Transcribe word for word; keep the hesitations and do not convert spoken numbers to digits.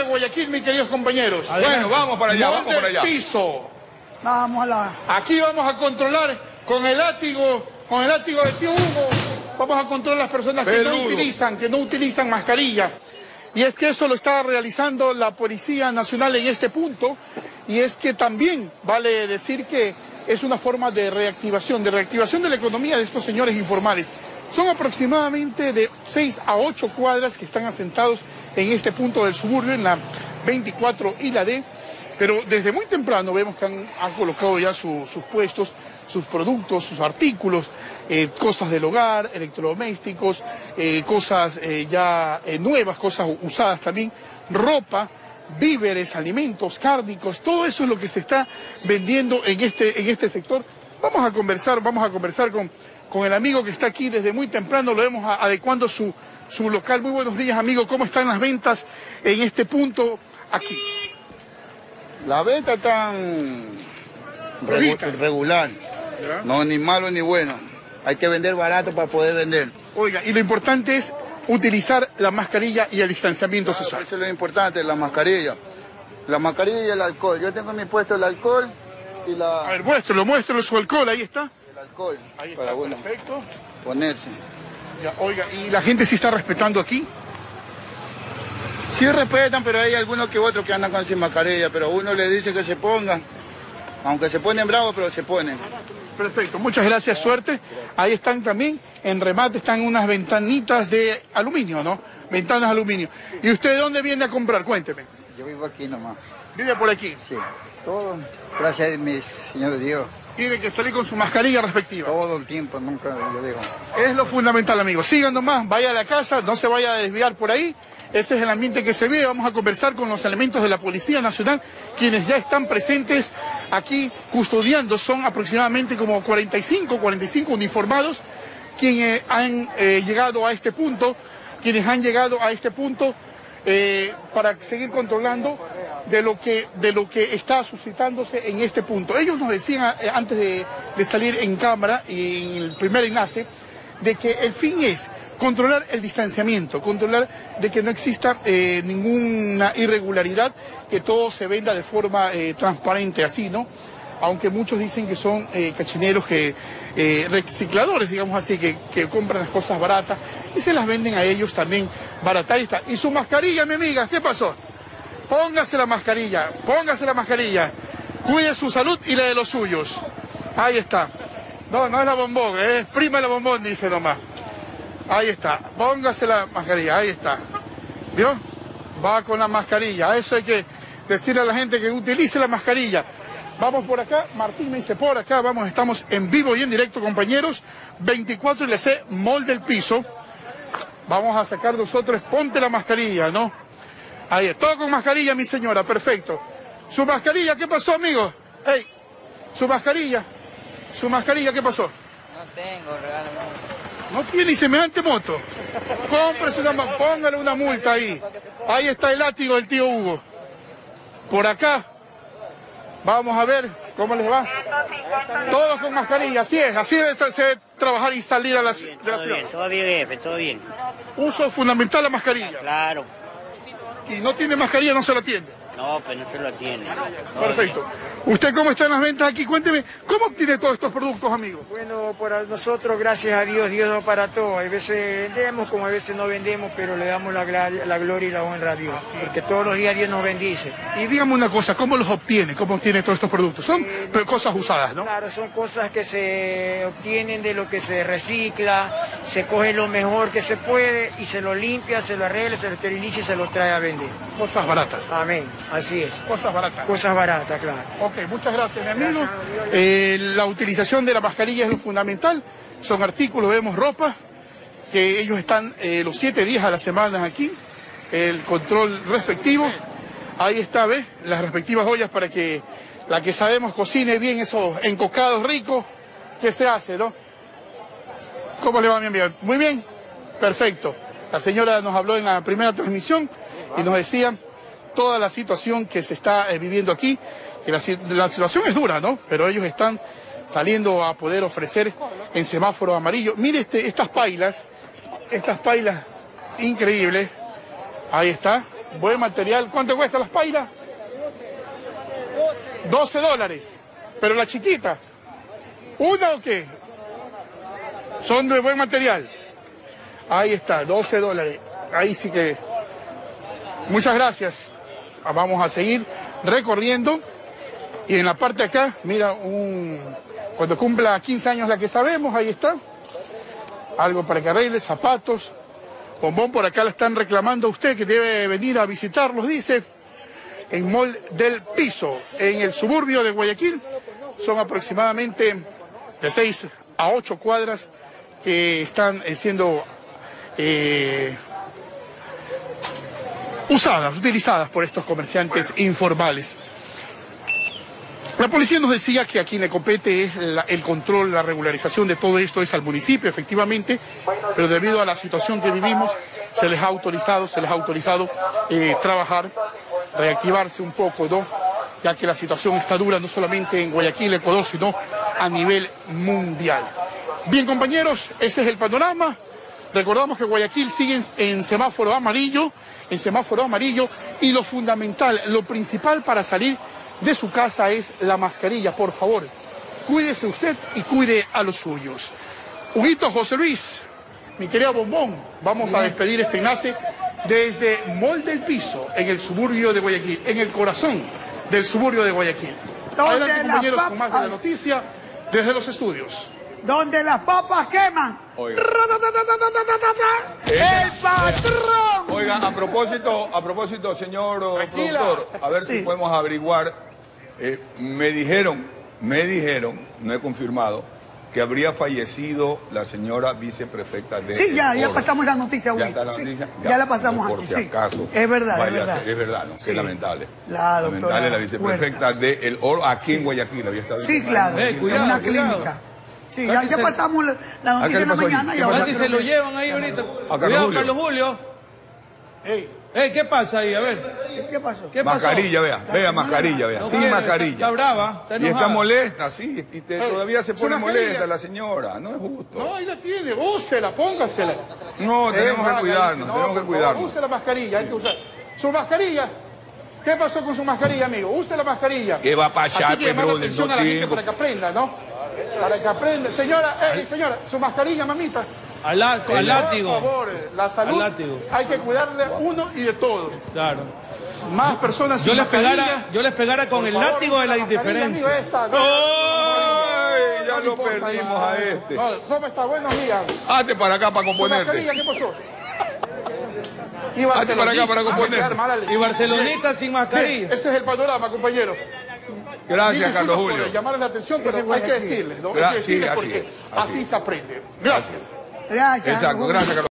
de Guayaquil, mis queridos compañeros. Bueno, vamos para allá, vamos para allá. Piso. Vamos a la... Aquí vamos a controlar con el látigo, con el látigo de tío Hugo, vamos a controlar las personas que no utilizan, que no utilizan mascarilla. Y es que eso lo está realizando la Policía Nacional en este punto, y es que también vale decir que es una forma de reactivación, de reactivación de la economía de estos señores informales. Son aproximadamente de seis a ocho cuadras que están asentados en este punto del suburbio, en la veinticuatro y la D, pero desde muy temprano vemos que han, han colocado ya su, sus puestos, sus productos, sus artículos, eh, cosas del hogar, electrodomésticos, eh, cosas eh, ya eh, nuevas, cosas usadas también, ropa, víveres, alimentos, cárnicos, todo eso es lo que se está vendiendo en este, en este sector. Vamos a conversar, vamos a conversar con, con el amigo que está aquí desde muy temprano, lo vemos a, adecuando su, su local. Muy buenos días, amigo, ¿cómo están las ventas en este punto aquí? La venta tan regu regular, ¿ya? No, ni malo ni bueno. Hay que vender barato para poder vender. Oiga, y lo importante es utilizar la mascarilla y el distanciamiento claro, social. Eso es lo importante, la mascarilla. La mascarilla y el alcohol. Yo tengo en mi puesto el alcohol y la... A ver, muéstralo, muéstralo su alcohol, ahí está. El alcohol, ahí para está, bueno, perfecto. Ponerse. Ya, oiga, ¿y la gente sí está respetando aquí? Sí respetan, pero hay algunos que otros que andan con sin mascarilla, pero uno le dice que se pongan, aunque se ponen bravos, pero se ponen. Perfecto, muchas gracias, suerte. Ahí están también, en remate están unas ventanitas de aluminio, ¿no? Ventanas de aluminio. ¿Y usted de dónde viene a comprar? Cuénteme. Yo vivo aquí nomás. ¿Vive por aquí? Sí, todo, gracias a mi Señor Dios. Tiene que salir con su mascarilla respectiva. Todo el tiempo, nunca yo digo. Es lo fundamental, amigos. Sigan nomás, vaya a la casa, no se vaya a desviar por ahí. Ese es el ambiente que se ve. Vamos a conversar con los elementos de la Policía Nacional, quienes ya están presentes aquí custodiando. Son aproximadamente como cuarenta y cinco, cuarenta y cinco uniformados quienes han eh, llegado a este punto, quienes han llegado a este punto eh, para seguir controlando de lo que de lo que está suscitándose en este punto. Ellos nos decían eh, antes de, de salir en cámara y en el primer enlace de que el fin es controlar el distanciamiento, controlar de que no exista eh, ninguna irregularidad, que todo se venda de forma eh, transparente, así, ¿no? Aunque muchos dicen que son eh, cachineros, que eh, recicladores, digamos así, que, que compran las cosas baratas y se las venden a ellos también baratas. Ahí está. Y su mascarilla, mi amiga, ¿qué pasó? Póngase la mascarilla, póngase la mascarilla, cuide su salud y la de los suyos. Ahí está. No, no es la bombón, es prima de la bombón, dice nomás. Ahí está, póngase la mascarilla, ahí está. ¿Vio? Va con la mascarilla, eso hay que decirle a la gente que utilice la mascarilla. Vamos por acá, Martín me dice por acá, vamos, estamos en vivo y en directo, compañeros. veinticuatro y la C, Mall del Piso. Vamos a sacar nosotros, ponte la mascarilla, ¿no? Ahí está, todo con mascarilla, mi señora, perfecto. Su mascarilla, ¿qué pasó, amigo? Hey, su mascarilla, su mascarilla, ¿qué pasó? No tengo, regálame. No tiene semejante moto. Cómprese una, póngale una multa ahí. Ahí está el látigo del tío Hugo. Por acá. Vamos a ver cómo les va. Todos con mascarilla, así es, así debe ser trabajar y salir a la, de la todo ciudad. Bien, todo bien, jefe, todo bien. Uso fundamental la mascarilla. Claro. Y no tiene mascarilla, no se la atiende. No, pues no se lo atiende. Todo Perfecto. bien. ¿Usted cómo están las ventas aquí? Cuénteme, ¿cómo obtiene todos estos productos, amigo? Bueno, para nosotros, gracias a Dios, Dios nos para todo. A veces vendemos, como a veces no vendemos, pero le damos la, la gloria y la honra a Dios. Porque todos los días Dios nos bendice. Y dígame una cosa, ¿cómo los obtiene? ¿Cómo obtiene todos estos productos? Son Eh, cosas usadas, ¿no? Claro, son cosas que se obtienen de lo que se recicla, se coge lo mejor que se puede y se lo limpia, se lo arregla, se lo esteriliza y se lo trae a vender. Cosas baratas. Amén, así es. Cosas baratas. Cosas baratas, claro. Ok, muchas gracias, mi amigo. Eh, la utilización de la mascarilla es lo fundamental. Son artículos, vemos ropa, que ellos están eh, los siete días a la semana aquí. El control respectivo. Ahí está, ¿ves? Las respectivas ollas para que la que sabemos cocine bien esos encocados ricos. ¿Qué se hace, no? ¿Cómo le va, mi amiga? Muy bien. Perfecto. La señora nos habló en la primera transmisión y nos decía toda la situación que se está eh, viviendo aquí, que la, la situación es dura, ¿no? Pero ellos están saliendo a poder ofrecer en semáforo amarillo. Mire este, estas pailas, estas pailas increíbles, ahí está, buen material. ¿Cuánto cuesta las pailas? doce dólares. Pero la chiquita, ¿una o qué? Son de buen material. Ahí está, doce dólares. Ahí sí que... Muchas gracias. Vamos a seguir recorriendo. Y en la parte de acá, mira, un... cuando cumpla quince años la que sabemos, ahí está. Algo para que arregle, zapatos. Bombón por acá la están reclamando a usted, que debe venir a visitarlos, dice. En Mall del Piso, en el suburbio de Guayaquil. Son aproximadamente de seis a ocho cuadras que están siendo eh, usadas, utilizadas por estos comerciantes informales. La policía nos decía que a quien le compete es la, el control, la regularización de todo esto es al municipio, efectivamente, pero debido a la situación que vivimos, se les ha autorizado, se les ha autorizado eh, trabajar, reactivarse un poco, ¿no? Ya que la situación está dura no solamente en Guayaquil, Ecuador, sino a nivel mundial. Bien, compañeros, ese es el panorama. Recordamos que Guayaquil sigue en, en semáforo amarillo, en semáforo amarillo, y lo fundamental, lo principal para salir de su casa es la mascarilla. Por favor, cuídese usted y cuide a los suyos. Huguito, José Luis, mi querido Bombón, vamos a despedir este enlace desde Mall del Piso, en el suburbio de Guayaquil, en el corazón del suburbio de Guayaquil. Adelante, compañeros, con más de la noticia desde los estudios. Donde las papas queman. Oiga. El patrón. Oiga, a propósito, a propósito, señor Tranquila. productor, a ver Sí. si podemos averiguar. Eh, me dijeron, me dijeron, no he confirmado, que habría fallecido la señora viceprefecta de... Sí, ya, El ya Oro. pasamos la noticia, Ya Hugo. está la Sí, noticia. ya la pasamos por aquí, si sí. acaso. Es verdad, vaya es verdad. a ser- es verdad, ¿no? Sí. Qué lamentable. La doctora Lamentable, la viceprefecta Huertas. de El Oro, aquí en Guayaquil. Había estado Sí, internada claro, en en Guayaquil. una cuidado. clínica. Sí, ya, Casi ya se- pasamos la, la Acá noticia le en la pasó mañana ahí. y ¿Qué ahora pasa? Casi creo se lo que- llevan ahí ahorita. Carlos Cuidado, Julio. Carlos Julio. Hey, Ey, ¿qué pasa ahí? A ver. ¿Qué pasó? ¿Qué pasó? Mascarilla, vea, vea, mascarilla, vea, No sin quiere, mascarilla. Está brava, está Y está enojada. molesta, sí, y te- Hey, todavía se su pone mascarilla. molesta la señora, no es justo. no, ahí la tiene, úsela, póngasela. No, tenemos Eh, que haga, cuidarnos, dice, no, tenemos que por favor, cuidarnos. Use la mascarilla, hay que usar. Su mascarilla. ¿Qué pasó con su mascarilla, amigo? Use la mascarilla. Que va pa' allá, Así que llamar la Pedro, atención no a la gente tengo. para que aprenda, ¿no? Para que aprenda. Señora, eh, señora, su mascarilla, mamita. Al, la- al Por látigo. favor, la salud Al látigo. hay que cuidar de uno y de todos. Claro. Más personas Yo sin les pegara, mascarilla. yo les pegara con Por el favor, látigo de la use mascarilla, indiferencia. amigo, esta, no, ¡Ay! Ya no lo importa, perdimos ya. a este. No, ¿cómo está? Buenos días. Hazte para acá para ¿Su mascarilla componerte. qué pasó? Y Hazte para acá Barcelonita. para Ah, componer. quedar mal al- Y Barcelonita sin Bien, mascarilla. ese es el panorama, compañero. Gracias, Disculpa Carlos por Julio. llamarles la atención, pero Ese hay que Guayaquil. decirles, ¿no? Hay Gra- que sí, decirles así porque es, así así es. se aprende. Gracias. Gracias. Exacto, Hugo. gracias, Carlos.